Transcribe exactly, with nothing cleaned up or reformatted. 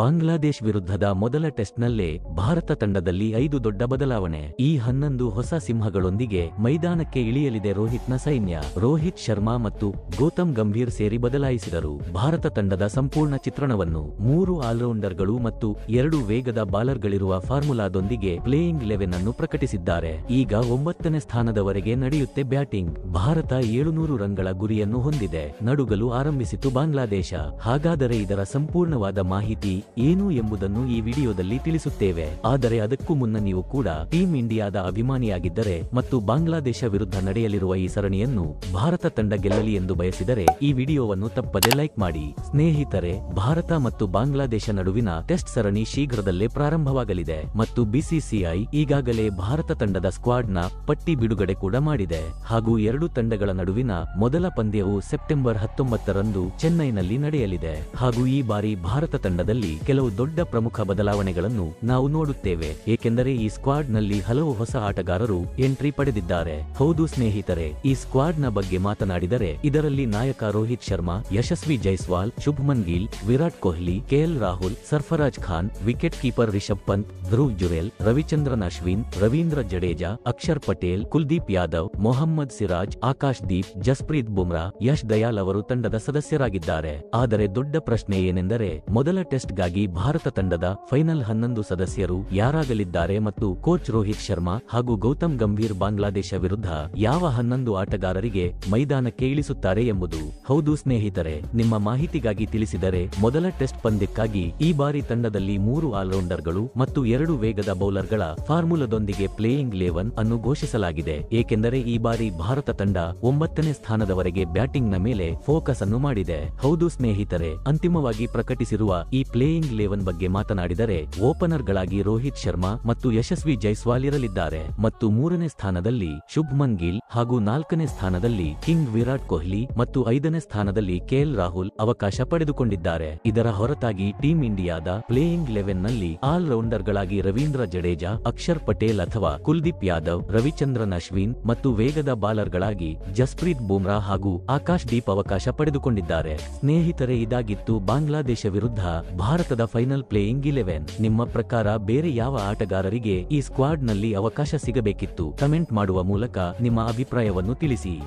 ಬಾಂಗ್ಲಾದೇಶ್ ವಿರುದ್ಧದ ಮೊದಲ ಟೆಸ್ಟ್ನಲ್ಲೇ ಭಾರತ ತಂಡದಲ್ಲಿ ಐದು ದೊಡ್ಡ ಬದಲಾವಣೆ. ಈ ಹನ್ನೊಂದು ಹೊಸ ಸಿಂಹಗಳೊಂದಿಗೆ ಮೈದಾನಕ್ಕೆ ಇಳಿಯಲಿದೆ ರೋಹಿತ್ನ ಸೈನ್ಯ. ರೋಹಿತ್ ಶರ್ಮಾ ಮತ್ತು ಗೌತಮ್ ಗಂಭೀರ್ ಸೇರಿ ಬದಲಾಯಿಸಿದರು ಭಾರತ ತಂಡದ ಸಂಪೂರ್ಣ ಚಿತ್ರಣವನ್ನು. ಮೂರು ಆಲ್ರೌಂಡರ್ಗಳು ಮತ್ತು ಎರಡು ವೇಗದ ಬಾಲರ್ಗಳಿರುವ ಫಾರ್ಮುಲಾದೊಂದಿಗೆ ಪ್ಲೇಯಿಂಗ್ ಲೆವೆನ್ ಅನ್ನು ಪ್ರಕಟಿಸಿದ್ದಾರೆ. ಈಗ ಒಂಬತ್ತನೇ ಸ್ಥಾನದವರೆಗೆ ನಡೆಯುತ್ತೆ ಬ್ಯಾಟಿಂಗ್. ಭಾರತ ಏಳುನೂರು ರನ್ಗಳ ಗುರಿಯನ್ನು ಹೊಂದಿದೆ. ನಡುಗಲು ಆರಂಭಿಸಿತು ಬಾಂಗ್ಲಾದೇಶ. ಹಾಗಾದರೆ ಇದರ ಸಂಪೂರ್ಣವಾದ ಮಾಹಿತಿ ಏನು ಎಂಬುದನ್ನು ಈ ವಿಡಿಯೋದಲ್ಲಿ ತಿಳಿಸುತ್ತೇವೆ. ಆದರೆ ಅದಕ್ಕೂ ಮುನ್ನ ನೀವು ಕೂಡ ಟೀಮ್ ಇಂಡಿಯಾದ ಅಭಿಮಾನಿಯಾಗಿದ್ದರೆ ಮತ್ತು ಬಾಂಗ್ಲಾದೇಶ ವಿರುದ್ಧ ನಡೆಯಲಿರುವ ಈ ಸರಣಿಯನ್ನು ಭಾರತ ತಂಡ ಗೆಲ್ಲಲಿ ಎಂದು ಬಯಸಿದರೆ ಈ ವಿಡಿಯೋವನ್ನು ತಪ್ಪದೆ ಲೈಕ್ ಮಾಡಿ. ಸ್ನೇಹಿತರೆ, ಭಾರತ ಮತ್ತು ಬಾಂಗ್ಲಾದೇಶ ನಡುವಿನ ಟೆಸ್ಟ್ ಸರಣಿ ಶೀಘ್ರದಲ್ಲೇ ಪ್ರಾರಂಭವಾಗಲಿದೆ ಮತ್ತು ಬಿಸಿಸಿಐ ಈಗಾಗಲೇ ಭಾರತ ತಂಡದ ಸ್ಕ್ವಾಡ್ನ ಪಟ್ಟಿ ಬಿಡುಗಡೆ ಕೂಡ ಮಾಡಿದೆ. ಹಾಗೂ ಎರಡು ತಂಡಗಳ ನಡುವಿನ ಮೊದಲ ಪಂದ್ಯವು ಸೆಪ್ಟೆಂಬರ್ ಹತ್ತೊಂಬತ್ತರಂದು ಚೆನ್ನೈನಲ್ಲಿ ನಡೆಯಲಿದೆ. ಹಾಗೂ ಈ ಬಾರಿ ಭಾರತ ತಂಡದಲ್ಲಿ ಕೆಲವು ದೊಡ್ಡ ಪ್ರಮುಖ ಬದಲಾವಣೆಗಳನ್ನು ನಾವು ನೋಡುತ್ತೇವೆ, ಏಕೆಂದರೆ ಈ ಸ್ಕ್ವಾಡ್ ನಲ್ಲಿ ಹಲವು ಹೊಸ ಆಟಗಾರರು ಎಂಟ್ರಿ ಪಡೆದಿದ್ದಾರೆ. ಹೌದು ಸ್ನೇಹಿತರೆ, ಈ ಸ್ಕ್ವಾಡ್ ನ ಬಗ್ಗೆ ಮಾತನಾಡಿದರೆ ಇದರಲ್ಲಿ ನಾಯಕ Rohit Sharma, Yashasvi Jaiswal, Shubman Gill, Virat Kohli, KL Rahul, Sarfaraz Khan, wicket keeper Rishabh Pant, Dhruv Jurel, Ravichandran Ashwin, Ravindra Jadeja, Axar Patel, Kuldeep Yadav, Mohammed Siraj, Akash Deep, Jasprit Bumrah, Yash Dayal ಅವರು ತಂಡದ ಸದಸ್ಯರಾಗಿದ್ದಾರೆ. ಆದರೆ ದೊಡ್ಡ ಪ್ರಶ್ನೆ ಏನೆಂದರೆ ಮೊದಲ ಟೆಸ್ಟ್ ಗಾಗಿ ಭಾರತ ತಂಡದ ಫೈನಲ್ ಹನ್ನೊಂದು ಸದಸ್ಯರು ಯಾರಾಗಲಿದ್ದಾರೆ ಮತ್ತು ಕೋಚ್ ರೋಹಿತ್ ಶರ್ಮಾ ಹಾಗೂ ಗೌತಮ್ ಗಂಭೀರ್ ಬಾಂಗ್ಲಾದೇಶ ವಿರುದ್ಧ ಯಾವ ಹನ್ನೊಂದು ಆಟಗಾರರಿಗೆ ಮೈದಾನಕ್ಕೆ ಇಳಿಸುತ್ತಾರೆ ಎಂಬುದು. ಹೌದು ಸ್ನೇಹಿತರೆ, ನಿಮ್ಮ ಮಾಹಿತಿಗಾಗಿ ತಿಳಿಸಿದರೆ ಮೊದಲ ಟೆಸ್ಟ್ ಪಂದ್ಯಕ್ಕಾಗಿ ಈ ಬಾರಿ ತಂಡದಲ್ಲಿ ಮೂರು ಆಲ್ರೌಂಡರ್ಗಳು ಮತ್ತು ಎರಡು ವೇಗದ ಬೌಲರ್ಗಳ ಫಾರ್ಮುಲಾದೊಂದಿಗೆ ಪ್ಲೇಯಿಂಗ್ ಲೆವೆನ್ ಅನ್ನು ಘೋಷಿಸಲಾಗಿದೆ, ಏಕೆಂದರೆ ಈ ಬಾರಿ ಭಾರತ ತಂಡ ಒಂಬತ್ತನೇ ಸ್ಥಾನದವರೆಗೆ ಬ್ಯಾಟಿಂಗ್ ನ ಮೇಲೆ ಫೋಕಸ್ ಅನ್ನು ಮಾಡಿದೆ. ಹೌದು ಸ್ನೇಹಿತರೆ, ಅಂತಿಮವಾಗಿ ಪ್ರಕಟಿಸಿರುವ ಈ ಪ್ಲೇಯಿಂಗ್ ಲೆವೆನ್ ಬಗ್ಗೆ ಮಾತನಾಡಿದರೆ ಓಪನರ್ ಗಳಾಗಿ ರೋಹಿತ್ ಶರ್ಮಾ ಮತ್ತು ಯಶಸ್ವಿ ಜೈಸ್ವಾಲ್ ಇರಲಿದ್ದಾರೆ ಮತ್ತು ಮೂರನೇ ಸ್ಥಾನದಲ್ಲಿ ಶುಭ್ಮನ್ ಗಿಲ್ ಹಾಗೂ ನಾಲ್ಕನೇ ಸ್ಥಾನದಲ್ಲಿ ಕಿಂಗ್ ವಿರಾಟ್ ಕೊಹ್ಲಿ ಮತ್ತು ಐದನೇ ಸ್ಥಾನದಲ್ಲಿ ಕೆಎಲ್ ರಾಹುಲ್ ಅವಕಾಶ ಪಡೆದುಕೊಂಡಿದ್ದಾರೆ. ಇದರ ಹೊರತಾಗಿ ಟೀಮ್ ಇಂಡಿಯಾದ ಪ್ಲೇಯಿಂಗ್ ಲೆವೆನ್ ನಲ್ಲಿ ಆಲ್ ರೌಂಡರ್ ಗಳಾಗಿ ರವೀಂದ್ರ ಜಡೇಜಾ, ಅಕ್ಷರ್ ಪಟೇಲ್ ಅಥವಾ ಕುಲ್ದೀಪ್ ಯಾದವ್, ರವಿಚಂದ್ರನ್ ಅಶ್ವಿನ್ ಮತ್ತು ವೇಗದ ಬಾಲರ್ ಗಳಾಗಿ ಜಸ್ಪ್ರೀತ್ ಬುಮ್ರಾ ಹಾಗೂ ಆಕಾಶ್ ದೀಪ್ ಅವಕಾಶ ಪಡೆದುಕೊಂಡಿದ್ದಾರೆ. ಸ್ನೇಹಿತರೆ, ಇದಾಗಿತ್ತು ಬಾಂಗ್ಲಾದೇಶ ವಿರುದ್ಧ ಭಾರತದ ಫೈನಲ್ ಪ್ಲೇಯಿಂಗ್ ಇಲೆವೆನ್. ನಿಮ್ಮ ಪ್ರಕಾರ ಬೇರೆ ಯಾವ ಆಟಗಾರರಿಗೆ ಈ ಸ್ಕ್ವಾಡ್ ನಲ್ಲಿ ಅವಕಾಶ ಸಿಗಬೇಕಿತ್ತು? ಕಮೆಂಟ್ ಮಾಡುವ ಮೂಲಕ ನಿಮ್ಮ ಅಭಿಪ್ರಾಯವನ್ನು ತಿಳಿಸಿ.